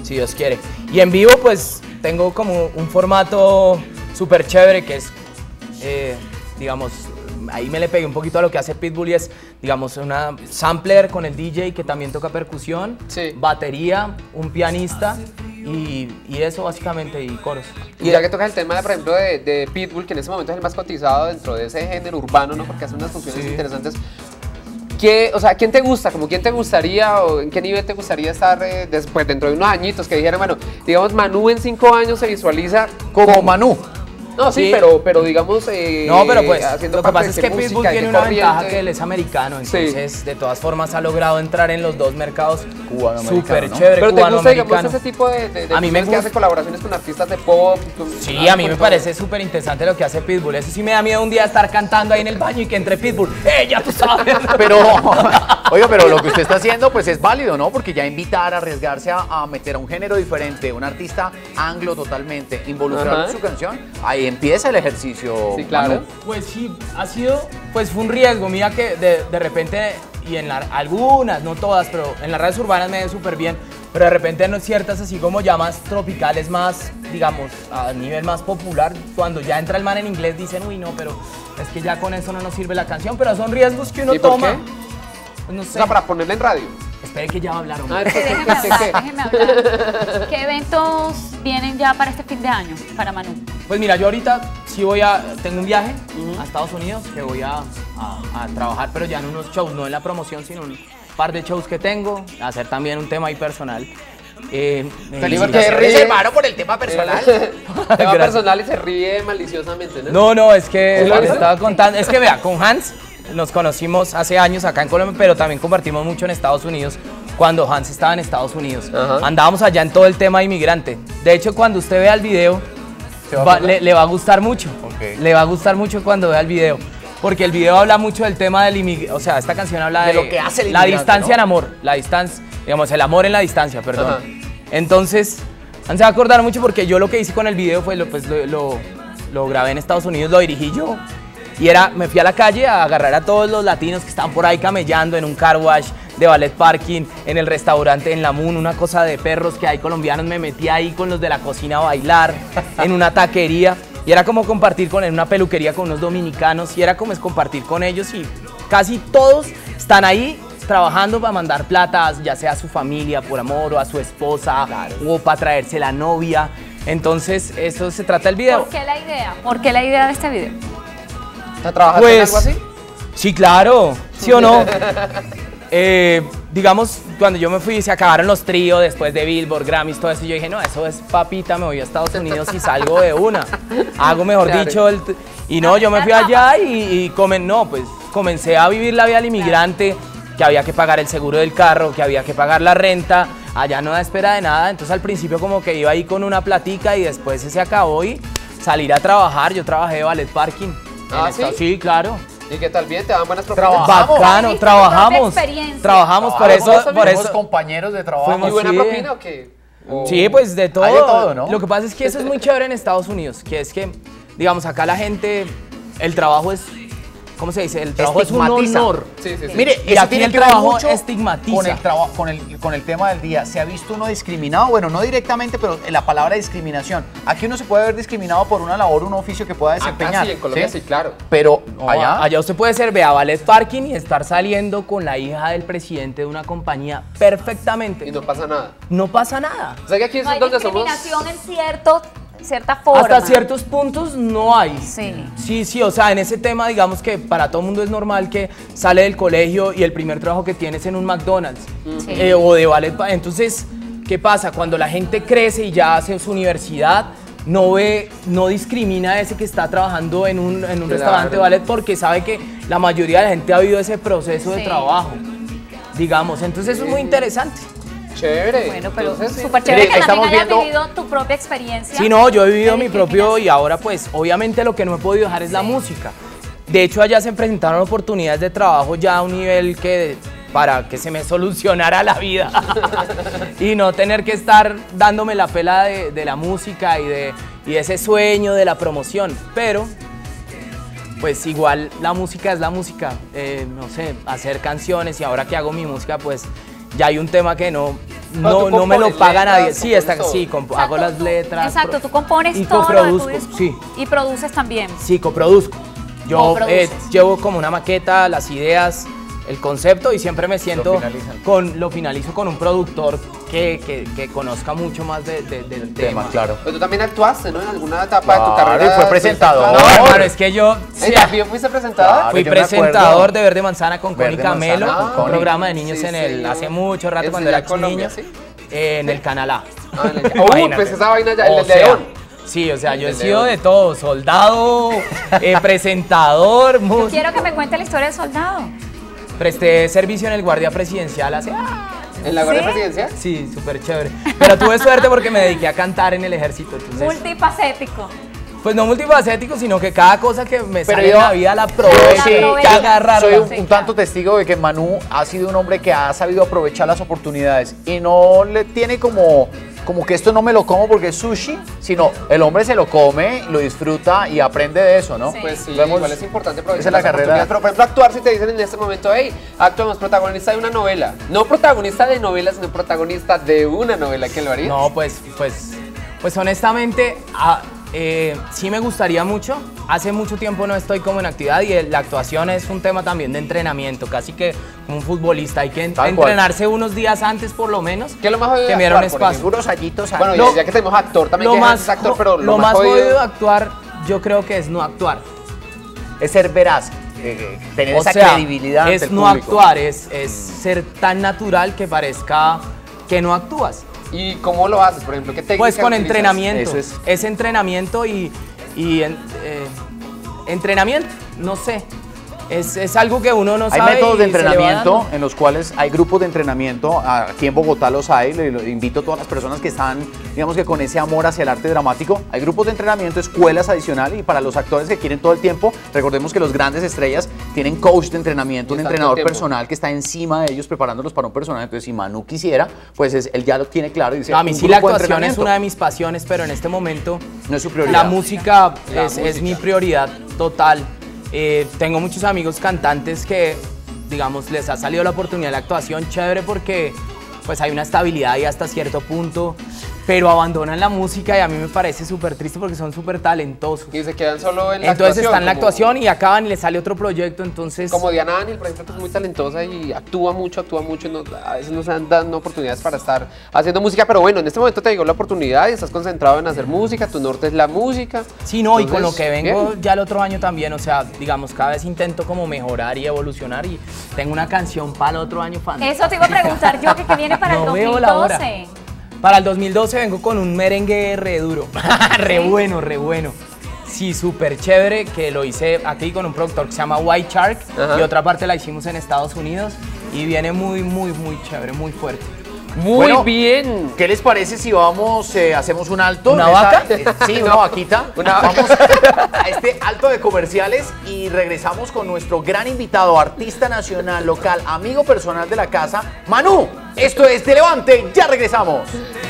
si Dios quiere. Y en vivo pues tengo como un formato súper chévere que es, digamos, ahí me le pegué un poquito a lo que hace Pitbull y es, digamos, una sampler con el DJ que también toca percusión, Sí. batería, un pianista y eso básicamente, y coros. Y ya que tocas el tema, por ejemplo, de Pitbull, que en ese momento es el más cotizado dentro de ese género urbano, ¿no? Porque hace unas funciones Sí. interesantes. O sea, ¿quién te gusta? Como quién te gustaría o en qué nivel te gustaría estar después, dentro de unos añitos? Que dijeran, bueno, digamos, Manú en 5 años se visualiza Como Manú. No, sí, Sí. pero digamos. No, pero pues haciendo lo que parte pasa de es qué que música, Pitbull de tiene qué una corriente. ventaja que él es americano, Sí. entonces de todas formas ha logrado entrar en los dos mercados Cubano-americano, súper ¿no? chévere, Pero te gusta, digamos, cubano-americano. ese tipo de A mí me que gusta. hace colaboraciones con artistas de pop. Sí, a mí me parece súper interesante lo que hace Pitbull. Eso sí me da miedo un día estar cantando ahí en el baño y que entre Pitbull. Ya tú sabes! Pero, oiga, pero lo que usted está haciendo pues es válido, ¿no? Porque ya invitar, arriesgarse a meter a un género diferente, un artista anglo totalmente, involucrado en su canción, ahí empieza el ejercicio. Sí, claro. Manu. Pues sí, pues fue un riesgo. Mira que de repente, y en algunas, no todas, pero en las redes urbanas me dio súper bien, pero de repente en ciertas así como ya más tropicales, más, digamos, a nivel más popular, cuando ya entra el man en inglés dicen, uy, no, pero es que ya con eso no nos sirve la canción, pero son riesgos que uno ¿Y por toma. qué? Pues no O sé. sea, para ponerla en radio. Espere que ya va a hablar, hombre. Ah, ¿qué? Déjeme hablar. ¿Qué eventos vienen ya para este fin de año, para Manú? Pues mira, yo ahorita sí tengo un viaje a Estados Unidos que voy a trabajar, pero ya en unos shows, no en la promoción, sino un par de shows que tengo, hacer también un tema ahí personal. Felipe, y- ¿qué? Reservaron por el tema personal. Tema Gracias. personal y se ríe maliciosamente, ¿no? No, es que ¿Sí lo les hizo? estaba contando, es que vea, con Hans nos conocimos hace años acá en Colombia, pero también compartimos mucho en Estados Unidos, cuando Hans estaba en Estados Unidos. Ajá. Andábamos allá en todo el tema inmigrante. De hecho, cuando usted vea el video, ¿Se va a acordar? le va a gustar mucho. Ok. Le va a gustar mucho cuando vea el video. Porque el video habla mucho del tema del inmigrante. O sea, esta canción habla De lo que hace el la inmigrante, distancia ¿no? en amor. La distancia, digamos, el amor en la distancia, perdón. Ajá. Entonces, se va a acordar mucho porque yo lo que hice con el video fue lo grabé en Estados Unidos, lo dirigí yo. Y me fui a la calle a agarrar a todos los latinos que estaban por ahí camellando en un car wash de ballet parking, en el restaurante en La Moon, una cosa de perros que hay colombianos, me metí ahí con los de la cocina a bailar, en una taquería, y era como compartir en una peluquería con unos dominicanos, y era como es compartir con ellos, y casi todos están ahí trabajando para mandar plata, ya sea a su familia por amor, o a su esposa, o para traerse la novia. Entonces, eso se trata el video. ¿Por qué la idea? ¿Por qué la idea de este video? ¿Trabajaste en algo así? Sí, claro, ¿sí o no? Digamos, cuando yo me fui, se acabaron los tríos después de Billboard, Grammys, todo eso. Y yo dije, no, eso es papita, me voy a Estados Unidos y salgo de una. Hago, mejor Claro. dicho, y no, yo me fui allá y comencé a vivir la vida del inmigrante, que había que pagar el seguro del carro, que había que pagar la renta. Allá no da espera de nada. Entonces, al principio, como que iba ahí con una platica y después se acabó y salir a trabajar. Yo trabajé de ballet parking. ¿Ah, sí? Sí, claro. ¿Y qué tal? ¿Bien? ¿Te dan buenas propinas? Trabajamos. Bacano, ¿Viste? trabajamos. Propia experiencia. Trabajamos, por eso, Fuimos compañeros de trabajo. Fuimos- ¿Y buena sí. propina o qué? O- Sí, pues de todo. Hay de todo, ¿no? Lo que pasa es que eso es muy chévere en Estados Unidos, que es que, digamos, acá la gente, el trabajo es, ¿cómo se dice? El trabajo es un Estigmatiza. honor. Sí, sí, sí. Mire, Y eso aquí tiene el que ver trabajo mucho estigmatiza. con el tema del día. ¿Se ha visto uno discriminado? Bueno, no directamente, pero la palabra discriminación. Aquí uno se puede ver discriminado por una labor, un oficio que pueda desempeñar. Acá sí, en Colombia sí, claro. Pero No, allá, usted puede ser, vea, ballet parking y estar saliendo con la hija del presidente de una compañía perfectamente. Y no pasa nada. No pasa nada. O sea que aquí es No hay donde somos... discriminación en cierta forma. Hasta ciertos puntos no hay. Sí. Sí, o sea, en ese tema, digamos que para todo el mundo es normal que sale del colegio y el primer trabajo que tiene es en un McDonald's Sí. o de ballet. Entonces, ¿qué pasa? Cuando la gente crece y ya hace su universidad, no discrimina a ese que está trabajando en un restaurante de ballet porque sabe que la mayoría de la gente ha vivido ese proceso de Sí. trabajo, digamos. Entonces, eso es muy interesante. Chévere. Bueno, pero Entonces, súper chévere Mire, que también estamos hayas viendo- vivido tu propia experiencia. Sí, no, yo he vivido de mi propio y discriminación. ahora pues obviamente lo que no he podido dejar es la Sí. música. De hecho allá se presentaron oportunidades de trabajo ya a un nivel para que se me solucionara la vida y no tener que estar dándome la pela de la música y de ese sueño de la promoción, pero pues igual la música es la música, no sé, hacer canciones y ahora que hago mi música pues Ya hay un tema que tú no me lo compones paga nadie. letras, Sí, compones sí, O sea, hago las letras. Exacto, tú compones y todo lo de tu coproduzco, disco. sí. Y produces también. Sí, coproduzco. Yo Coproduces. llevo como una maqueta, las ideas, el concepto y siempre me siento lo finalizo con un productor que conozca mucho más del tema. Claro. Pero tú también actuaste, ¿no? En alguna etapa de tu Claro, carrera. y fue presentador. No, hermano, es que yo ¿También fuiste presentador? Claro. fui yo me acuerdo. presentador de Verde Manzana con Verde Connie Camelo, Manzana con un Connie. programa de niños Sí, hace mucho rato ¿En cuando era Señal Colombia, niño, sí? en el Canal A. Uy, pues esa vaina ya, el O de sea, León. Sí, o sea, yo he de sido León. de todo, soldado, presentador, Yo quiero que me cuente la historia del soldado. presté servicio en el Guardia Presidencial hace... ¿En la Guardia ¿Sí? Presidencial? Sí, súper chévere. Pero tuve suerte porque me dediqué a cantar en el ejército, entonces... Multifacético. Pues no multifacético, sino que cada cosa que me Pero sale yo- en la vida la aprovecho, sí, hay que agarrarla. Soy un Sí, tanto testigo de que Manu ha sido un hombre que ha sabido aprovechar las oportunidades y no le tiene como que esto no me lo como porque es sushi, sino el hombre se lo come, lo disfruta y aprende de eso, ¿no? Sí. Pues sí, Lo hemos- igual es importante aprovechar esa es la las carrera. oportunidades. Pero por ejemplo, actuar, si te dicen en este momento, hey, actuamos protagonista de una novela. No protagonista de novelas, sino protagonista de una novela. ¿Qué lo harías? No, pues honestamente, sí me gustaría mucho. Hace mucho tiempo no estoy como en actividad y la actuación es un tema también de entrenamiento, casi que como un futbolista. Hay que Tal cual. entrenarse unos días antes por lo menos. ¿Qué es lo más jodido de que me dieron actuar, por espacio. Unos añitos Bueno, ahí. ya que tenemos actor, también que es actor, pero lo más jodido de actuar, yo creo que es no actuar. es ser veraz, tener O esa sea, credibilidad ante es el no público. actuar, es ser tan natural que parezca que no actúas. ¿Y cómo lo haces, por ejemplo? ¿Qué técnica Pues con utilizas? entrenamiento. Eso es. Es entrenamiento entrenamiento, no sé. Es algo que uno no Hay sabe. métodos de y se le va entrenamiento dando. en los cuales hay grupos de entrenamiento. Aquí en Bogotá los hay. Le invito a todas las personas que están, digamos que con ese amor hacia el arte dramático. Hay grupos de entrenamiento, escuelas adicionales y para los actores que quieren todo el tiempo, recordemos que los grandes estrellas tienen coach de entrenamiento, un Exacto, entrenador tiempo. personal que está encima de ellos preparándolos para un personaje. Entonces, si Manu quisiera, pues él ya lo tiene claro y dice, No, a mí un sí la grupo de actuación es entrenamiento. una de mis pasiones, pero en este momento No es su prioridad. la música La es música. mi prioridad total. Tengo muchos amigos cantantes que, digamos, les ha salido la oportunidad de la actuación, chévere porque pues hay una estabilidad ahí hasta cierto punto, pero abandonan la música y a mí me parece súper triste porque son súper talentosos. Y se quedan solo en la Entonces actuación. están en la como- actuación y acaban y les sale otro proyecto, entonces... Como Diana Daniel, por ejemplo, que es muy talentosa y actúa mucho y a veces no se dan dando oportunidades para estar haciendo música, pero bueno, en este momento te llegó la oportunidad y estás concentrado en hacer música, tu norte es la música. Sí, no, y con lo Entonces, que vengo bien. ya el otro año también, o sea, digamos, cada vez intento como mejorar y evolucionar y tengo una canción para el otro año fantástica. Eso te iba a preguntar yo, que viene para el No veo la hora. 2012. Para el 2012 vengo con un merengue re duro, re bueno, re bueno. Sí, súper chévere, que lo hice aquí con un productor que se llama White Shark Ajá. y otra parte la hicimos en Estados Unidos y viene muy, muy, muy chévere, muy fuerte. Muy Bueno, bien. ¿Qué les parece si vamos, hacemos un alto? ¿Una en vaca? Sí, una vaquita. Una vaca. Vamos a este alto de comerciales y regresamos con nuestro gran invitado, artista nacional, local, amigo personal de la casa, Manu. Esto es De Levante, ya regresamos.